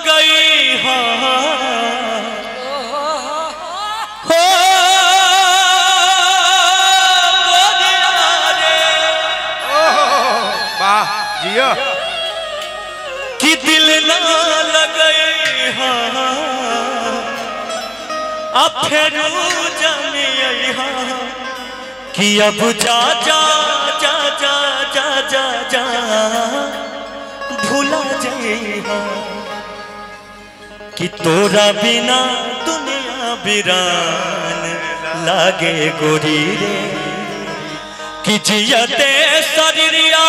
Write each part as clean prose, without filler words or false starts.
गई हाँ जियो कि दिल ना लगे हाँ अब फिर जाने हाँ कि अब जा जा जा जा जा जा जा भूला जाए हाँ कि तोरा बिना दुनिया वीरान लागे गोरी रे कि जियते शरीरिया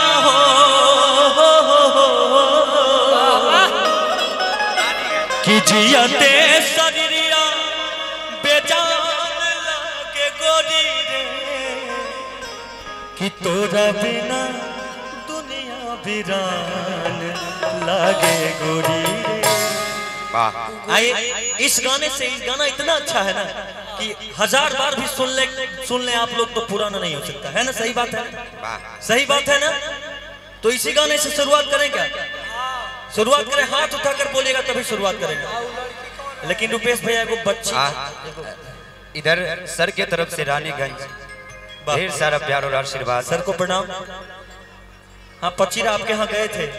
कि जियते शरीरिया बेजान लागे गोरी रे कि तोरा बिना दुनिया वीरान लागे गोरी रे। आइए इस गाने से, इस गाना इतना अच्छा है ना कि 1000 बार भी सुन ले आप लोग तो पुराना नहीं हो सकता है ना। सही बात है, सही बात है ना। तो इसी गाने से शुरुआत करें क्या? शुरुआत करें, हाथ उठाकर बोलिएगा तभी शुरुआत करेंगे। लेकिन रुपेश भैया को बच्ची इधर सर के तरफ से रानीगंज ढेर सारा प्यार और आशीर्वाद। सर को प्रणाम। हाँ पचीरा आपके यहाँ गए थे।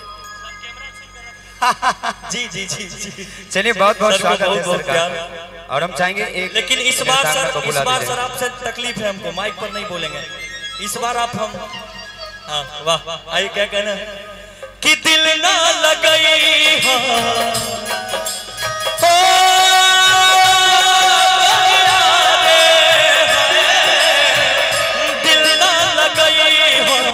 जी जी जी जी चलिए बहुत बहुत स्वागत है बहुत प्यार। और हम चाहेंगे एक, लेकिन इस बार सर आपसे तकलीफ है हमको, माइक पर नहीं बोलेंगे इस बार आप। हम हाँ वाह आइए क्या कहना है कि दिल ना लगई हाँ दिल ना लगई हाँ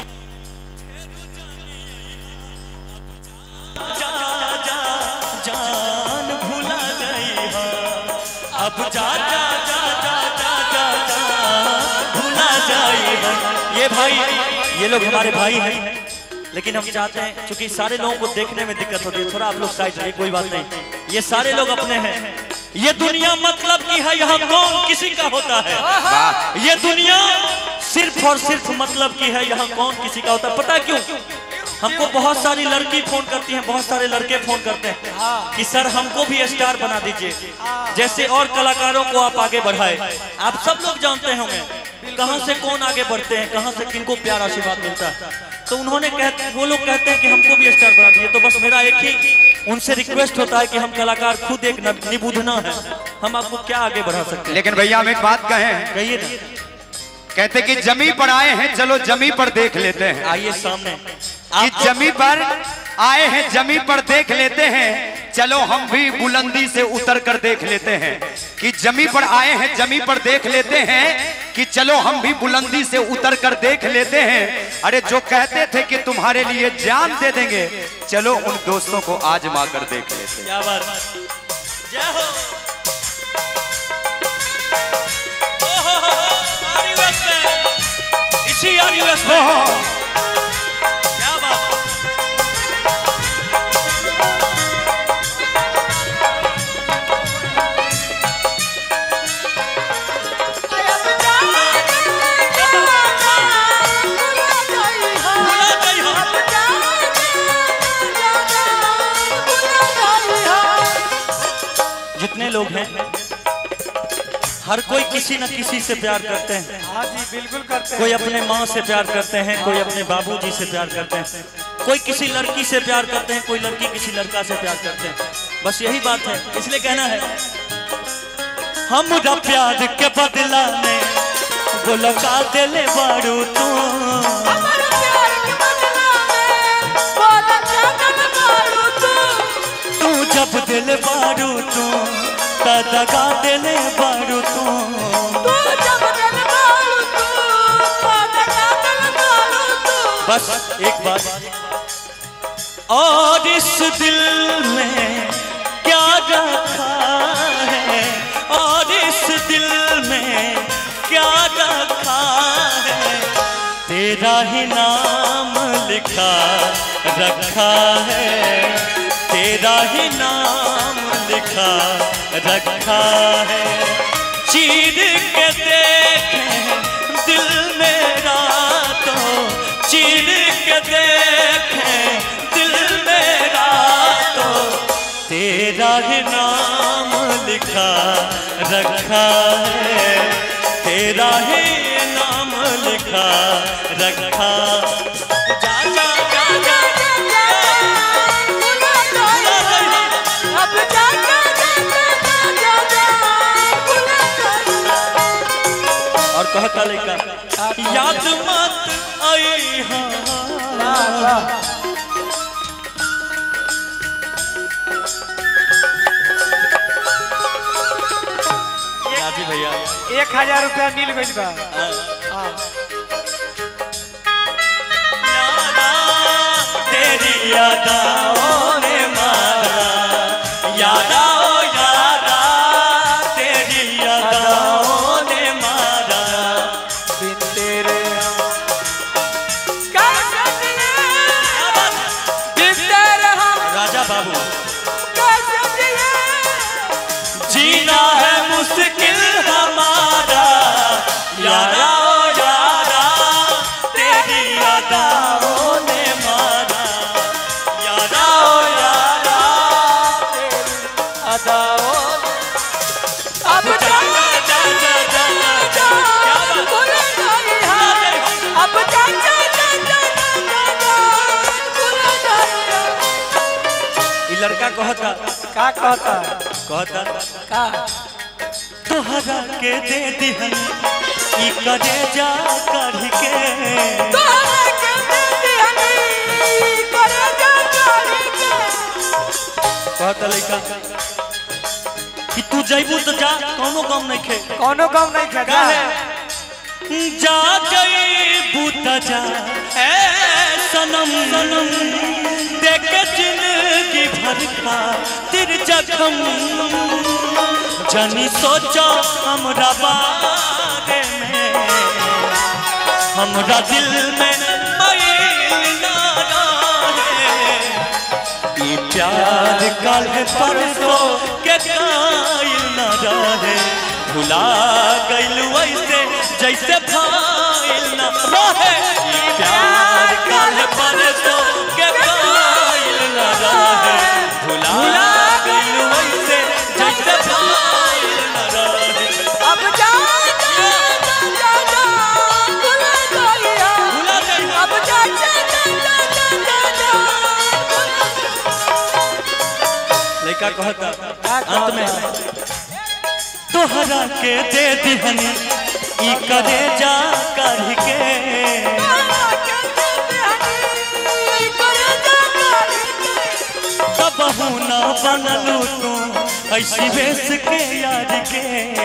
जा जा जान भूला गई हाँ अब जा जा जा जा जा जा जा भूला जाई हाँ। ये भाई, ये लोग हमारे भाई हैं, लेकिन हम चाहते हैं क्योंकि सारे लोगों को देखने में दिक्कत होती है, थोड़ा आप लोग साइड रहिए, कोई बात नहीं। ये सारे लोग अपने हैं। ये दुनिया मतलब की है, यहाँ कौन किसी का होता है। ये दुनिया सिर्फ और सिर्फ मतलब की है, यहाँ कौन किसी का होता है। पता क्यों? हमको बहुत सारी लड़की फोन करती हैं, बहुत सारे लड़के फोन करते हैं कि सर हमको भी स्टार बना दीजिए, जैसे और कलाकारों को आप आगे बढ़ाए। आप सब लोग जानते होंगे कहां से कौन आगे बढ़ते हैं, कहां से किनको प्यार आशीर्वाद मिलता है। तो उन्होंने वो लोग कहते हैं कि हमको भी स्टार बना दीजिए। तो बस मेरा एक ही उनसे रिक्वेस्ट होता है कि हम कलाकार खुद एक निबुधना है, हम आपको क्या आगे बढ़ा सकते हैं। लेकिन भैया हम एक बात कहें, कहिए ना। कहते कि जमी पर आए हैं, चलो जमी पर देख लेते हैं। आइए सामने कि जमी पर आए हैं, जमी पर देख लेते हैं, चलो हम भी बुलंदी से उतर कर देख लेते हैं। कि जमी पर आए हैं, जमी पर देख लेते हैं, कि चलो हम भी बुलंदी से उतर कर देख लेते हैं। अरे जो कहते थे कि तुम्हारे लिए जान दे देंगे, चलो उन दोस्तों को आजमा कर देख लेते हैं। क्या बात, जय हो। इसी आरयूएस में जितने लोग हैं हर कोई किसी न किसी से प्यार करते हैं। हाँ जी बिल्कुल करते हैं। कोई अपने माँ से प्यार करते हैं, कोई अपने बाबूजी से प्यार करते हैं, कोई किसी लड़की से प्यार करते हैं, कोई लड़की किसी लड़का से प्यार करते हैं। बस यही बात है, इसलिए कहना है हम प्यार के बदला में बोलो का दिले बारू तू, तू जब दिल बारू तू दगा दिले बारू तू, बस एक बात। और इस दिल में क्या रखा है, और इस दिल में क्या रखा है, तेरा ही नाम लिखा रखा है, तेरा ही नाम लिखा रखा है। चीर के देखें दिल मेरा तो, चीर के देखें दिल मेरा तो, तेरा ही नाम लिखा रखा है, तेरा ही नाम लिखा रखा। जा जा जा जा और कहता लड़का याद मत आई राजी भैया 1000 रुपया मिल गई बा। यारा तेरी यादाओं ने मारा, यारा ओ यारा तेरी यादाओं ने मारा। बिन तेरे राजा बाबू जीना है मुश्किल हमारा, यारा ओ यारा तेरी यादाओं ने मारा, यारा ओ यारा तेरी अदाओं अब जा जा जा जा जा जा क्या बात अब जा जा जा ये लड़का कहता का कहता कहता का तोहरा के दे दिहन ई करे जा कर के, तोहरा के दे दिहन ई करे जा कर के। कहता लड़का कि तू जइबू तो जा, कोनो गम नहीं खे, कोनो गम नहीं खे जा जा जइबू तो जा ए सनम सनम देख जिंदगी भर का तिर जखम। जानी सोचो हमरा बारे में, हमरा दिल में मैल ना रहे। ई प्यार कल परसों के कायल न रहे, भुला गइल वैसे जैसे भाइल न रहे। ई प्यार कल परसों के कायल न रहे, भुला गइल वैसे जैसे भाइल न रहे। अब जा जा जा जा जा भुला गइया, भुला गइल अब जा जा जा जा जा जा। लड़का कहता अंत में तोहरा के दे दिहनी ई करे जा कर के, कबहू ना बनलू तू ऐसी बेस के यार के।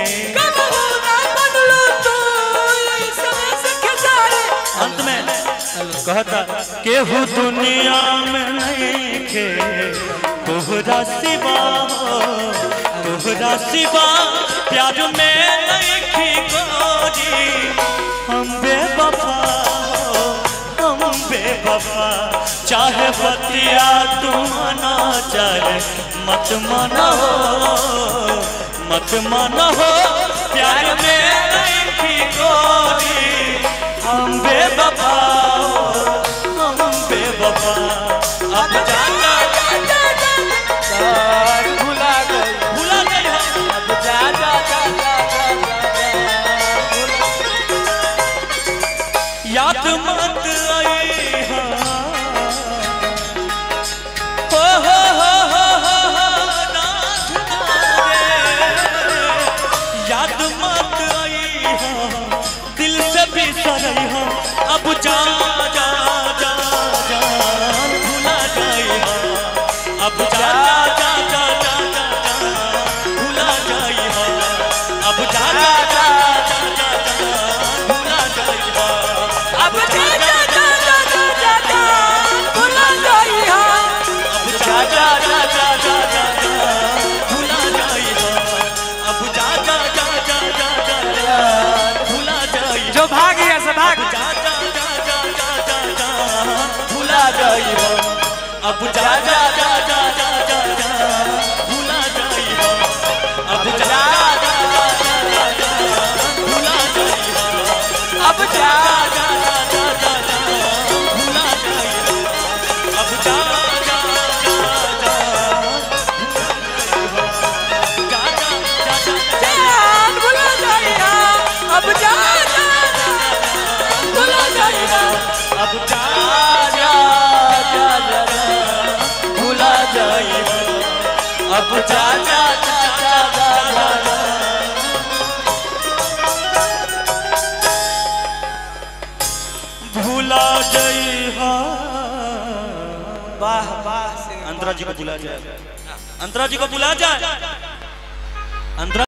अंत में कहता केहू दुनिया में नहीं खे तोहरा सिवा हो, तोहरा सिवा प्यार में नहीं खी गोरी। हम बेवफा हो हम बेवफा, चाहे बतिया तू माना चाहे मत माना हो, मत माना हो प्यार में नहीं खी गोरी। हम बेवफा हो हम बेवफा, अब जा जा भुला गई भुला गई हो। अब जा जा जा जा याद मत आई हो नाथ नारे, याद मत आई हो दिल से भी सरई हो। अब जा जा जा जान भुला जाई हो, अब जा जा जा जा जा भुला जाई हो, अब जा जा जा जा जा भुला जाई हो, अब जा जा जा जा जा जा भुला गई हो, अब जा जा जा जा जा जा भुला जाई हो, अब जा जा जा जा जा जा भुला जाई हो। जो भाग गया से भाग जा जा जा जा जा जा भुला जाई हो, अब जा जा जा जा जा जा भुला जाई हो, अब जा जा जा जा जा भुला जाई हो, अब जा जा जा जा जा भुला जाई हो, अब जा जा जा जा अब जा जा जा जा जा जा भूला गई हा। वाह वाह अंतरा जी को बुला जाए, अंतरा जी को बुला जाए। अंतरा